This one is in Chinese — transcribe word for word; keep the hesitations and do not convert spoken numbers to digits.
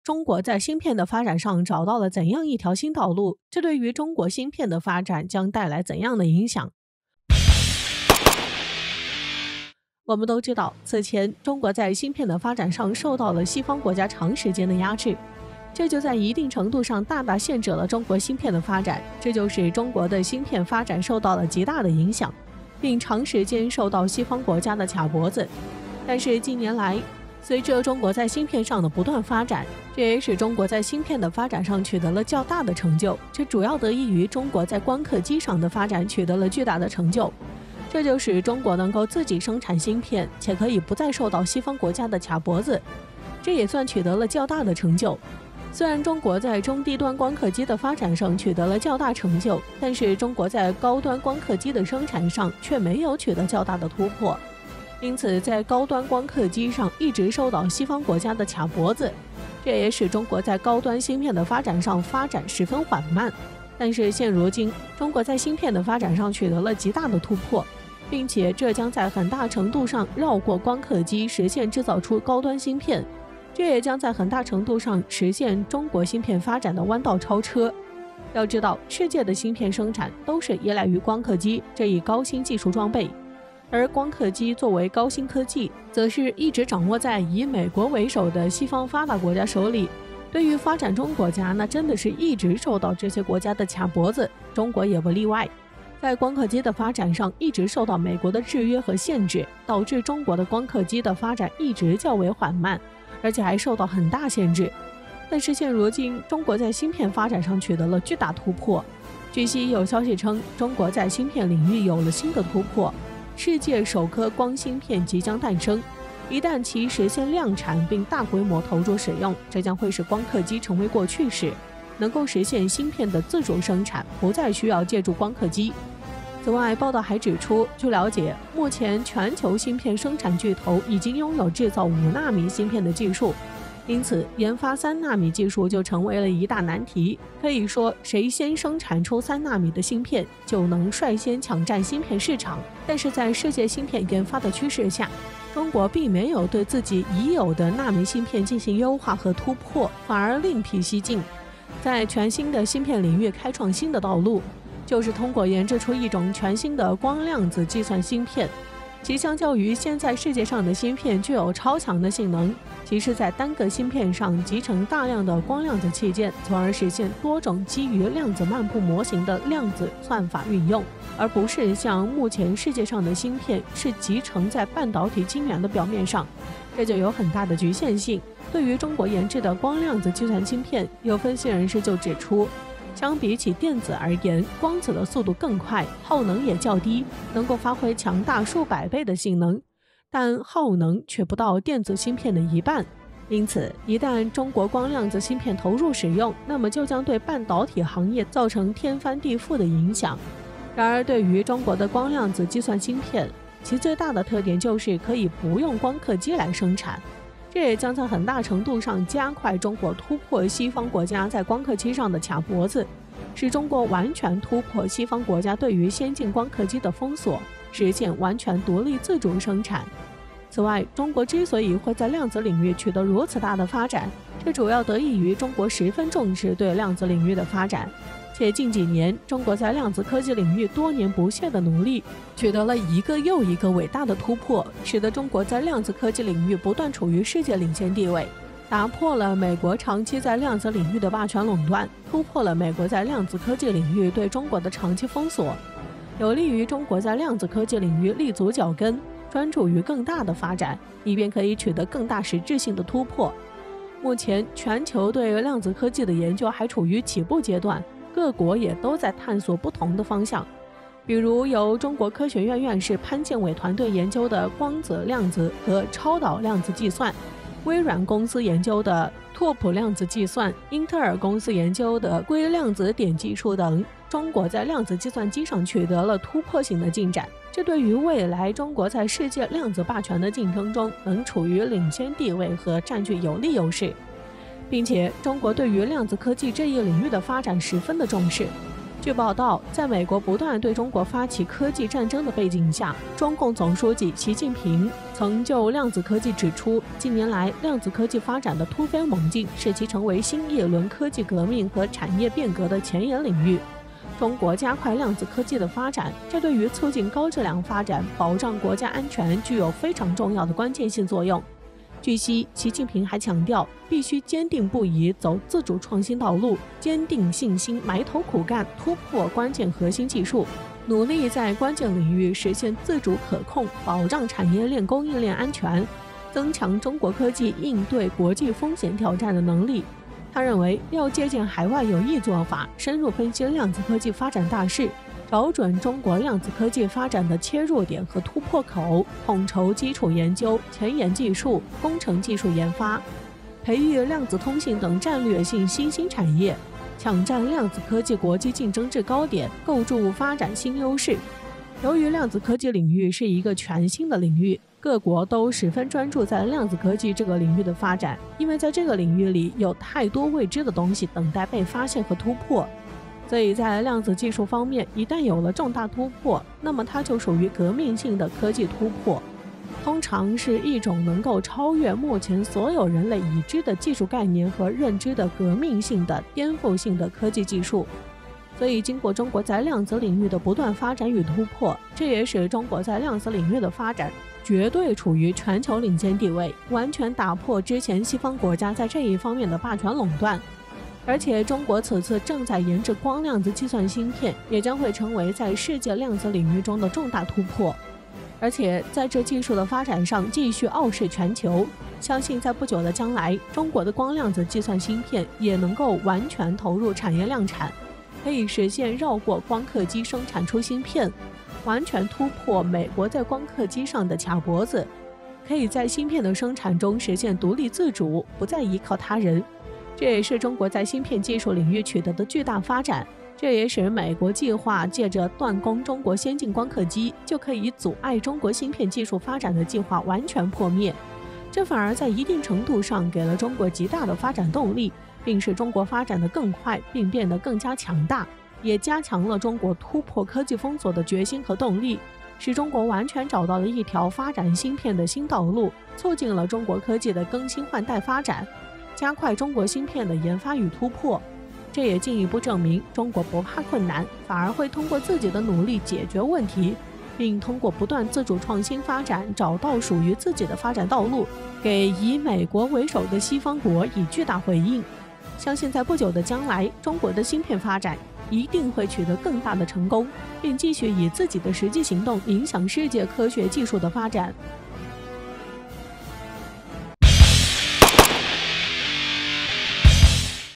中国在芯片的发展上找到了怎样一条新道路？这对于中国芯片的发展将带来怎样的影响？我们都知道，此前中国在芯片的发展上受到了西方国家长时间的压制，这就在一定程度上大大限制了中国芯片的发展，这就使中国的芯片发展受到了极大的影响，并长时间受到西方国家的卡脖子。但是近年来，随着中国在芯片上的不断发展，这也使中国在芯片的发展上取得了较大的成就，这主要得益于中国在光刻机上的发展取得了巨大的成就。这就使中国能够自己生产芯片，且可以不再受到西方国家的卡脖子，这也算取得了较大的成就。虽然中国在中低端光刻机的发展上取得了较大成就，但是中国在高端光刻机的生产上却没有取得较大的突破，因此在高端光刻机上一直受到西方国家的卡脖子，这也使中国在高端芯片的发展上发展十分缓慢。但是现如今，中国在芯片的发展上取得了极大的突破，并且这将在很大程度上绕过光刻机，实现制造出高端芯片，这也将在很大程度上实现中国芯片发展的弯道超车。要知道，世界的芯片生产都是依赖于光刻机这一高新技术装备，而光刻机作为高新科技，则是一直掌握在以美国为首的西方发达国家手里。对于发展中国家，那真的是一直受到这些国家的卡脖子，中国也不例外。在光刻机的发展上一直受到美国的制约和限制，导致中国的光刻机的发展一直较为缓慢，而且还受到很大限制。但是现如今，中国在芯片发展上取得了巨大突破。据悉有消息称，中国在芯片领域有了新的突破，世界首颗光芯片即将诞生。一旦其实现量产并大规模投入使用，这将会使光刻机成为过去式，能够实现芯片的自主生产，不再需要借助光刻机。此外，报道还指出，据了解，目前全球芯片生产巨头已经拥有制造五纳米芯片的技术，因此研发三纳米技术就成为了一大难题。可以说，谁先生产出三纳米的芯片，就能率先抢占芯片市场。但是在世界芯片研发的趋势下，中国并没有对自己已有的纳米芯片进行优化和突破，反而另辟蹊径，在全新的芯片领域开创新的道路，就是通过研制出一种全新的光量子计算芯片。其相较于现在世界上的芯片具有超强的性能，其是在单个芯片上集成大量的光量子器件，从而实现多种基于量子漫步模型的量子算法运用，而不是像目前世界上的芯片是集成在半导体晶圆的表面上，这就有很大的局限性。对于中国研制的光量子计算芯片，有分析人士就指出，相比起电子而言，光子的速度更快，耗能也较低，能够发挥强大数百倍的性能，但耗能却不到电子芯片的一半。因此，一旦中国光量子芯片投入使用，那么就将对半导体行业造成天翻地覆的影响。然而，对于中国的光量子计算芯片，其最大的特点就是可以不用光刻机来生产，这也将在很大程度上加快中国突破西方国家在光刻机上的卡脖子，使中国完全突破西方国家对于先进光刻机的封锁，实现完全独立自主生产。此外，中国之所以会在量子领域取得如此大的发展，这主要得益于中国十分重视对量子领域的发展，且近几年中国在量子科技领域多年不懈的努力，取得了一个又一个伟大的突破，使得中国在量子科技领域不断处于世界领先地位，打破了美国长期在量子领域的霸权垄断，突破了美国在量子科技领域对中国的长期封锁，有利于中国在量子科技领域立足脚跟，专注于更大的发展，以便可以取得更大实质性的突破。目前全球对量子科技的研究还处于起步阶段，各国也都在探索不同的方向，比如由中国科学院院士潘建伟团队研究的光子量子和超导量子计算，微软公司研究的拓扑量子计算，英特尔公司研究的硅量子点技术等，中国在量子计算机上取得了突破性的进展，这对于未来中国在世界量子霸权的竞争中能处于领先地位和占据有利优势。并且中国对于量子科技这一领域的发展十分的重视， 据报道，在美国不断对中国发起科技战争的背景下，中共总书记习近平曾就量子科技指出，近年来量子科技发展的突飞猛进，使其成为新一轮科技革命和产业变革的前沿领域。中国加快量子科技的发展，这对于促进高质量发展、保障国家安全具有非常重要的关键性作用。据悉，习近平还强调，必须坚定不移走自主创新道路，坚定信心，埋头苦干，突破关键核心技术，努力在关键领域实现自主可控，保障产业链供应链安全，增强中国科技应对国际风险挑战的能力。他认为，要借鉴海外有益做法，深入分析量子科技发展大势，找准中国量子科技发展的切入点和突破口，统筹基础研究、前沿技术、工程技术研发，培育量子通信等战略性新兴产业，抢占量子科技国际竞争制高点，构筑发展新优势。由于量子科技领域是一个全新的领域，各国都十分专注在量子科技这个领域的发展，因为在这个领域里有太多未知的东西等待被发现和突破。所以在量子技术方面，一旦有了重大突破，那么它就属于革命性的科技突破，通常是一种能够超越目前所有人类已知的技术概念和认知的革命性的颠覆性的科技技术。所以经过中国在量子领域的不断发展与突破，这也使中国在量子领域的发展绝对处于全球领先地位，完全打破之前西方国家在这一方面的霸权垄断。而且中国此次正在研制光量子计算芯片，也将会成为在世界量子领域中的重大突破，而且在这技术的发展上继续傲视全球。相信在不久的将来，中国的光量子计算芯片也能够完全投入产业量产，可以实现绕过光刻机生产出芯片，完全突破美国在光刻机上的卡脖子，可以在芯片的生产中实现独立自主，不再依靠他人。这也是中国在芯片技术领域取得的巨大发展，这也使美国计划借着断供中国先进光刻机就可以阻碍中国芯片技术发展的计划完全破灭。这反而在一定程度上给了中国极大的发展动力，并使中国发展得更快并变得更加强大，也加强了中国突破科技封锁的决心和动力，使中国完全找到了一条发展芯片的新道路，促进了中国科技的更新换代发展，加快中国芯片的研发与突破。这也进一步证明中国不怕困难，反而会通过自己的努力解决问题，并通过不断自主创新发展找到属于自己的发展道路，给以美国为首的西方国以巨大回应。相信在不久的将来，中国的芯片发展一定会取得更大的成功，并继续以自己的实际行动影响世界科学技术的发展。